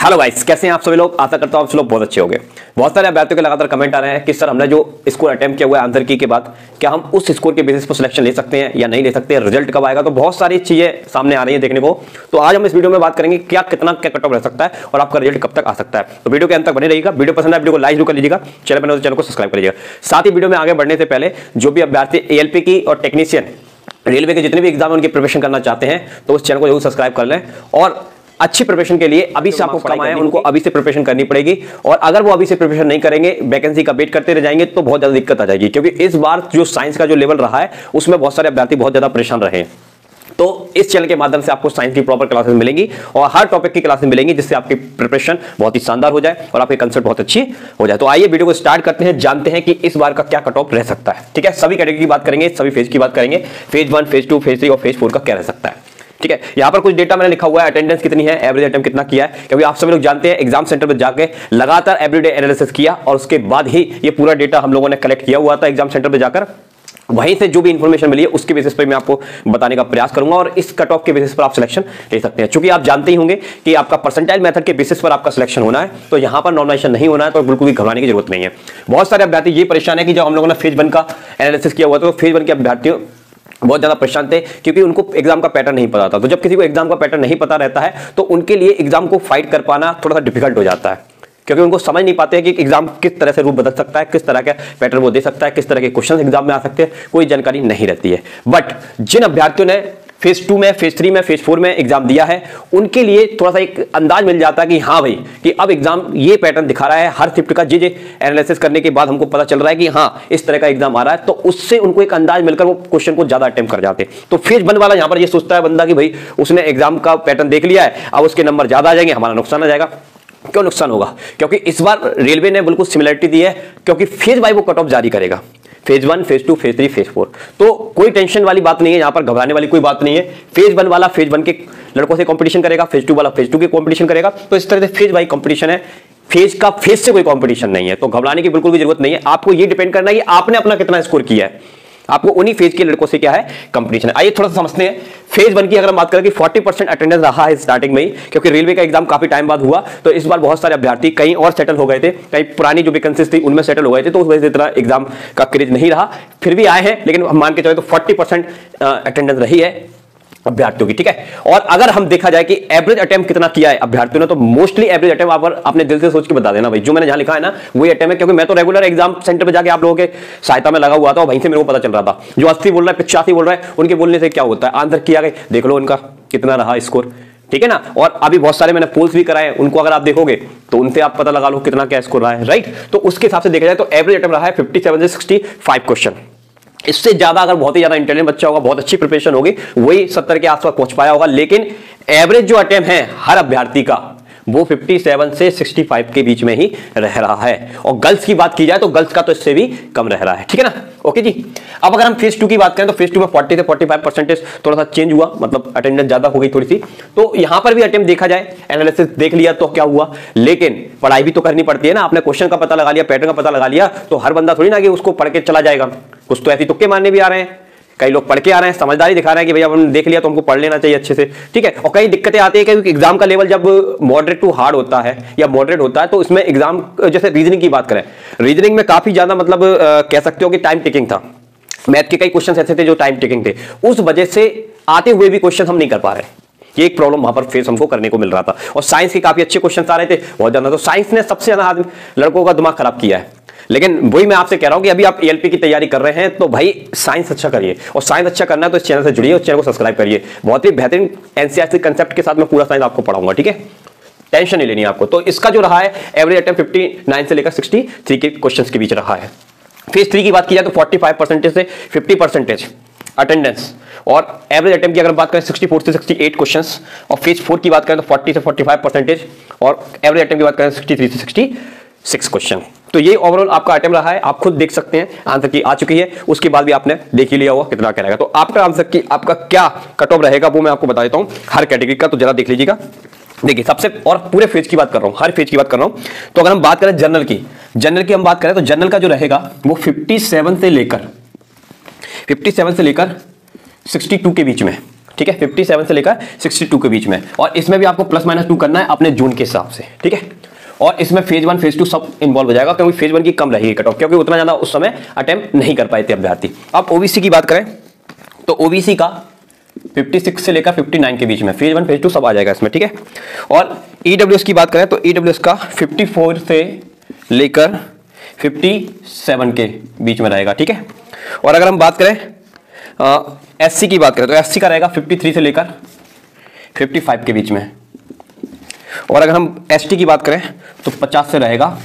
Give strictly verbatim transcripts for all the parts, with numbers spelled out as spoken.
Hello guys, कैसे हैं आप सभी लोग। आशा करता हूं आप सभी लोग बहुत अच्छे होंगे। बहुत सारे अभ्यर्थियों के लगातार कमेंट आ रहे हैं कि सर हमने जो स्कोर अटेम्प्ट किया हुआ है आंसर की के बाद क्या हम उस स्कोर के बेसिस पर सिलेक्शन ले सकते हैं या नहीं ले सकते हैं, रिजल्ट कब आएगा। तो बहुत सारी चीजें सामने आ रही है देखने को। तो आज हम इस वीडियो में बात करेंगे क्या कितना क्या कट ऑफ रह सकता है और आपका रिजल्ट कब तक आ सकता है। तो वीडियो के अंत तक बने रहिएगा। वीडियो पसंद है वीडियो को लाइक जरूर कर लीजिएगा, चैनल पर नए तो चैनल को सब्सक्राइब कर लीजिएगा। साथ ही वीडियो में आगे बढ़ने से पहले जो भी अभ्यर्थी एएलपी की और टेक्नीशियन रेलवे के जितने भी एग्जाम उनकी प्रिपरेशन करना चाहते हैं तो उस चैनल को जरूर सब्सक्राइब कर लें। और अच्छी प्रिपरेशन के लिए अभी से आपको पढ़ाई है उनको अभी से प्रिपरेशन करनी पड़ेगी। और अगर वो अभी से प्रिपरेशन नहीं करेंगे, वैकेंसी का वेट करते रह जाएंगे तो बहुत ज्यादा दिक्कत आ जाएगी। क्योंकि इस बार जो साइंस का जो लेवल रहा है उसमें बहुत सारे अभ्यर्थी बहुत ज्यादा परेशान रहे हैं। तो इस चैनल के माध्यम से आपको साइंस की प्रॉपर क्लासेस मिलेंगी और हर टॉपिक की क्लासेस मिलेंगी जिससे आपकी प्रिपरेशन बहुत ही शानदार हो जाए और आपकी कंसेप्ट बहुत अच्छी हो जाए। तो आइए वीडियो को स्टार्ट करते हैं, जानते हैं कि इस बार का क्या कट ऑफ रह सकता है। ठीक है, सभी कैटेगरी की बात करेंगे, सभी फेज की बात करेंगे, phase one, phase two, phase three और फेज फोर का क्या रह सकता है। ठीक है, यहां पर कुछ डेटा मैंने लिखा हुआ है, अटेंडेंस कितनी है, एवरेज अटेम्प्ट कितना किया है। क्योंकि आप सभी लोग जानते हैं एग्जाम सेंटर पर जाके लगातार एवरीडे एनालिसिस किया और उसके बाद ही ये पूरा डेटा हम लोगों ने कलेक्ट किया हुआ था एग्जाम सेंटर पर जाकर। वहीं से जो भी इंफॉर्मेशन मिली है उसके बेसिस पर मैं आपको बताने का प्रयास करूंगा और इस कट ऑफ के बेसिस पर आप सिलेक्शन ले सकते हैं। क्योंकि आप जानते ही होंगे कि आपका परसेंटाइल मेथड के बेसिस पर आपका सिलेक्शन होना है, तो यहां पर नॉर्मलाइजेशन नहीं होना है, तो बिल्कुल भी घबराने की जरूरत नहीं है। बहुत सारे अभ्यर्थी ये परेशान है कि जब हम लोगों ने फेज वन का एनालिसिस किया हुआ तो फेज वन के अभ्यर्थियों बहुत ज्यादा परेशान थे क्योंकि उनको एग्जाम का पैटर्न नहीं पता था। तो जब किसी को एग्जाम का पैटर्न नहीं पता रहता है तो उनके लिए एग्जाम को फाइट कर पाना थोड़ा सा डिफिकल्ट हो जाता है। क्योंकि उनको समझ नहीं पाते हैं कि एग्जाम किस तरह से रूप बदल सकता है, किस तरह का पैटर्न वो दे सकता है, किस तरह के क्वेश्चन एग्जाम में आ सकते हैं, कोई जानकारी नहीं रहती है। बट जिन अभ्यर्थियों ने फेज टू में, फेज थ्री में, फेज फोर में एग्जाम दिया है उनके लिए थोड़ा सा एक अंदाज मिल जाता है कि हाँ भाई कि अब एग्जाम ये पैटर्न दिखा रहा है। हर शिफ्ट का जे जे एनालिसिस करने के बाद हमको पता चल रहा है कि हाँ इस तरह का एग्जाम आ रहा है, तो उससे उनको एक अंदाज मिलकर वो क्वेश्चन को ज्यादा अटेम्प्ट कर जाते हैं। तो फेज वन वाला यहाँ पर ये सोचता है बंदा कि भाई उसने एग्जाम का पैटर्न देख लिया है, अब उसके नंबर ज्यादा आ जाएंगे, हमारा नुकसान आ जाएगा। क्यों नुकसान होगा? क्योंकि इस बार रेलवे ने बिल्कुल सिमिलरिटी दी है, क्योंकि फेज वाइज वो कट ऑफ जारी करेगा। Phase one, phase two, phase three, phase four. तो कोई टेंशन वाली बात नहीं है, यहां पर घबराने वाली कोई बात नहीं है। फेज वन वाला फेज वन के लड़कों से कंपटीशन करेगा, फेज टू वाला फेज टू के कंपटीशन करेगा। तो इस तरह से फेज वाइज कंपटीशन है, फेज का फेज से कोई कंपटीशन नहीं है। तो घबराने की बिल्कुल भी जरूरत नहीं है। आपको ये डिपेंड करना है कि आपने अपना कितना स्कोर किया है, आपको उन्हीं फेज के लड़कों से क्या है कंपटीशन है। आइए थोड़ा सा समझते हैं। फेज वन की अगर हम बात करें कि चालीस परसेंट अटेंडेंस रहा है स्टार्टिंग में ही, क्योंकि रेलवे का एग्जाम काफी टाइम बाद हुआ तो इस बार बहुत सारे अभ्यर्थी कहीं और सेटल हो गए थे, कहीं पुरानी जो वैकेंसीज थी उनमें सेटल हो गए थे, तो उस वजह से इतना एग्जाम का क्रेज नहीं रहा। फिर भी आए हैं, लेकिन हम मान के चले तो चालीस परसेंट अटेंडेंस रही है अभ्यर्थियों की। ठीक है, और अगर हम देखा जाए कि एवरेज अटेम्प्ट कितना किया है अभ्यर्थियों ने, तो मोस्टली एवरेज अटेम्प्ट आप अपने दिल से सोच के बता देना भाई। जो मैंने जहां लिखा है ना वही अटेम्प्ट है, क्योंकि मैं तो रेगुलर एग्जाम सेंटर पे जाके आप लोगों के सहायता में लगा हुआ था और वहीं से मेरे को पता चल रहा था। जो अस्सी बोल रहा है, पिचासी बोल रहा है, उनके बोलने से क्या होता है, आंसर किया गया देख लो उनका कितना रहा स्कोर। ठीक है ना, और अभी बहुत सारे मैंने पोल्स भी कराए, उनको अगर आप देखोगे तो उनसे आप पता लगा लो कितना क्या स्कोर रहा है। राइट, तो उसके हिसाब से देखा जाए तो एवरेज अटेम्प्ट रहा है सत्तावन से पैंसठ क्वेश्चन। इससे ज्यादा अगर बहुत ही ज्यादा इंटेलिजेंट बच्चा होगा, बहुत अच्छी प्रिपरेशन होगी, वही सत्तर के आसपास पहुंच पाया होगा। लेकिन एवरेज जो अटेम्प्ट है हर अभ्यर्थी का वो सत्तावन से पैंसठ के बीच में ही रह रहा है। और गर्ल्स की बात की जाए तो गर्ल्स का तो इससे भी कम रह रहा है। ठीक है ना, ओके जी। अब अगर हम फेज टू की बात करें तो फेज टू में चालीस से पैंतालीस परसेंटेज थोड़ा सा चेंज हुआ, मतलब अटेंडेंस ज्यादा हो गई थोड़ी सी। तो यहां पर भी अटेम्प्ट देखा जाए, एनालिसिस देख लिया तो क्या हुआ, लेकिन पढ़ाई भी तो करनी पड़ती है ना। आपने क्वेश्चन का पता लगा लिया, पैटर्न का पता लगा लिया, तो हर बंदा थोड़ी ना कि उसको पढ़ के चला जाएगा। कुछ तो ऐसी तुक्के मारने भी आ रहे हैं, कई लोग पढ़ के आ रहे हैं, समझदारी दिखा रहे हैं कि भैया हमने देख लिया तो हमको पढ़ लेना चाहिए अच्छे से। ठीक है, और कई दिक्कतें आती है क्योंकि एग्जाम का लेवल जब मॉडरेट टू हार्ड होता है या मॉडरेट होता है तो इसमें एग्जाम, जैसे रीजनिंग की बात करें, रीजनिंग में काफी ज्यादा मतलब आ, कह सकते हो कि टाइम टेकिंग था। मैथ के कई क्वेश्चन ऐसे थे जो टाइम टेकिंग थे, उस वजह से आते हुए भी क्वेश्चन हम नहीं कर पा रहे। ये एक प्रॉब्लम वहां पर फेस हमको करने को मिल रहा था। और साइंस के काफी अच्छे क्वेश्चन आ रहे थे बहुत ज्यादा, तो साइंस ने सबसे ज्यादा आदमी लड़कों का दिमाग खराब किया है। लेकिन वही मैं आपसे कह रहा हूं कि अभी आप एएलपी की तैयारी कर रहे हैं तो भाई साइंस अच्छा करिए, और साइंस अच्छा करना है तो इस चैनल से जुड़िए, उस चैनल को सब्सक्राइब करिए। बहुत ही बेहतरीन एनसीईआरटी कंसेप्ट के साथ मैं पूरा साइंस आपको पढ़ाऊंगा। ठीक है, टेंशन नहीं लेनी आपको। तो इसका जो रहा है एवरेज अटेम्प्ट उनसठ से लेकर तिरसठ के क्वेश्चंस के बीच रहा है। फेज थ्री की बात की जाए तो पैंतालीस परसेंटेज से पचास परसेंटेज अटेंडेंस, और एवरेज अटेम्प्ट की अगर बात करें चौंसठ से अड़सठ क्वेश्चंस, और फेज फोर की बात करें तो चालीस से पैंतालीस परसेंटेज, और एवरेज अटेम्प्ट की बात करें तिरसठ से छियासठ क्वेश्चन। तो ये ओवरऑल आपका अटेम्प्ट रहा है। आप खुद देख सकते हैं आंसर की आ चुकी है, उसके बाद भी आपने देख ही लिया हुआ कितना क्या रहेगा। तो आपका आंसर की आपका क्या कट ऑफ रहेगा वो मैं आपको बता देता हूं हर कैटेगरी का, तो जरा देख लीजिएगा। देखिए सबसे, और पूरे फेज की बात कर रहा हूं, हर फेज की बात कर रहा हूं। तो अगर हम बात करें जनरल की, जनरल की हम बात करें तो जनरल का जो रहेगा वो सत्तावन से लेकर सत्तावन से लेकर बासठ के बीच में ठीक है, सत्तावन से लेकर बासठ के बीच में। और इसमें भी आपको प्लस माइनस टू करना है अपने जून के हिसाब से, ठीक है। और इसमें फेज वन फेज टू सब इन्वॉल्व हो जाएगा, क्योंकि फेज वन की कम रहेगी कट ऑफ, क्योंकि उतना ज्यादा उस समय अटेम्प्ट नहीं कर पाए थे अभ्यर्थी। अब ओबीसी की बात करें तो ओबीसी का छप्पन से लेकर उनसठ के बीच में फेज वन फेज टू सब आ जाएगा इसमें, ठीक है। और ईडब्ल्यूएस की बात करें तो ईडब्ल्यूएस का चौवन से लेकर सत्तावन के बीच में रहेगा, ठीक है। और अगर हम बात करें एससी की बात करें तो एससी का रहेगा तिरेपन से लेकर पचपन के बीच में। और अगर हम एसटी की बात करें तो पचास से रहेगा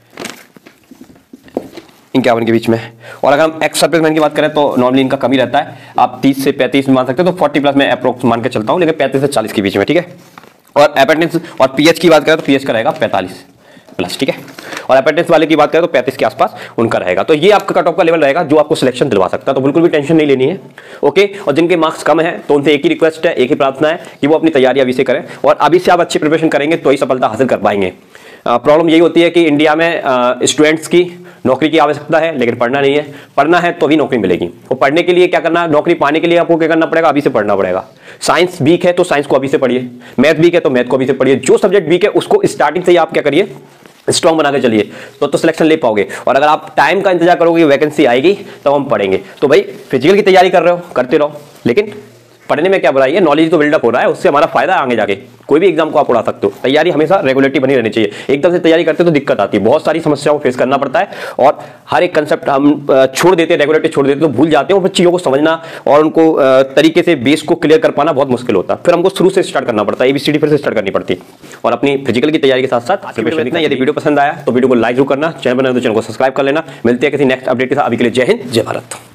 इक्यावन के बीच में। और अगर हम एक्स सर्विसमैन की बात करें तो नॉर्मली इनका कमी रहता है, आप तीस से पैंतीस मान सकते हो, तो चालीस प्लस में अप्रोक्स मान के चलता हूं, लेकिन पैंतीस से चालीस के बीच में, ठीक है। और अपेंडिक्स और पीएच की बात करें तो पीएच का रहेगा पैंतालीस प्लस, ठीक है। और अपेंडिक्स वाले की बात करें तो पैंतीस के आसपास उनका रहेगा। तो ये आपका कट ऑफ का लेवल रहेगा जो आपको सिलेक्शन दिलवा सकता है, तो बिल्कुल भी टेंशन नहीं लेनी है, ओके। और जिनके मार्क्स कम है तो उनसे एक ही रिक्वेस्ट है, एक ही प्रार्थना है कि वो अपनी तैयारी अभी से करें, और अभी से आप अच्छी प्रिपरेशन करेंगे तो ही सफलता हासिल कर पाएंगे। प्रॉब्लम यही होती है कि इंडिया में स्टूडेंट्स की नौकरी की आवश्यकता है लेकिन पढ़ना नहीं है, पढ़ना है तो भी नौकरी मिलेगी। और पढ़ने के लिए क्या करना है, नौकरी पाने के लिए आपको क्या करना पड़ेगा, अभी से पढ़ना पड़ेगा। साइंस वीक है तो साइंस को अभी से पढ़िए, मैथ वीक है तो मैथ को अभी से पढ़िए, जो सब्जेक्ट वीक है उसको स्टार्टिंग से ही आप क्या करिए, स्ट्रॉन्ग बना के चलिए, तो तो सिलेक्शन ले पाओगे। और अगर आप टाइम का इंतजार करोगे वैकेंसी आएगी तब हम पढ़ेंगे, तो भाई फिजिकल की तैयारी कर रहे हो करते रहो, लेकिन पढ़ने में क्या बुराई है, नॉलेज तो बिल्डअप हो रहा है, उससे हमारा फायदा आगे जाके कोई भी एग्जाम को आप उड़ा सकते हो। तैयारी हमेशा रेगुलरिटी बनी रहनी चाहिए, एकदम से तैयारी करते तो दिक्कत आती है, बहुत सारी समस्याओं को फेस करना पड़ता है, और हर एक कंसेप्ट हम छोड़ देते हैं, रेगुलरिटी छोड़ देते तो भूल जाते हैं, और चीज़ों को समझना और उनको तरीके से बेस को क्लियर कर पाना बहुत मुश्किल होता है। फिर हमको शुरू से स्टार्ट करना पड़ता है, एबीसीडी फिर से स्टार्ट करनी पड़ती है, और अपनी फिजिकल की तैयारी के साथ साथ इतना। यदि वीडियो पसंद आया तो वीडियो को लाइक जरूर करना, चैनल बनाए तो चैनल को सब्सक्राइब कर लेना। मिलते हैं किसी नेक्स्ट अपडेट के साथ, अभी के लिए जय हिंद जय भारत।